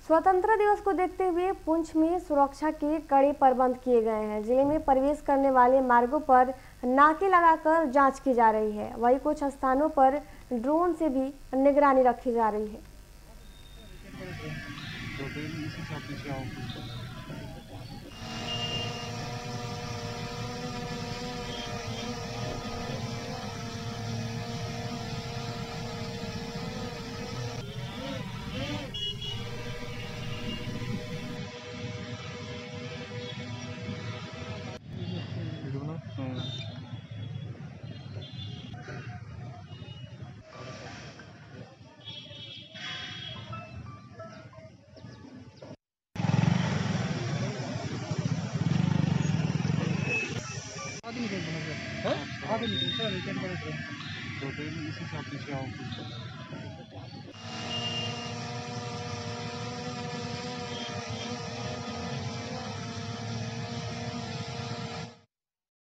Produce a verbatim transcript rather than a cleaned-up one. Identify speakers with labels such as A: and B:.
A: स्वतंत्रता दिवस को देखते हुए पुंछ में सुरक्षा के कड़े प्रबंध किए गए हैं। जिले में प्रवेश करने वाले मार्गों पर नाके लगाकर जांच की जा रही है। वहीं कुछ स्थानों पर ड्रोन से भी निगरानी रखी जा रही है।
B: आगे निकल सर, आगे निकल सर, रिटर्न करो। तो इसी से आप पीछे आओ।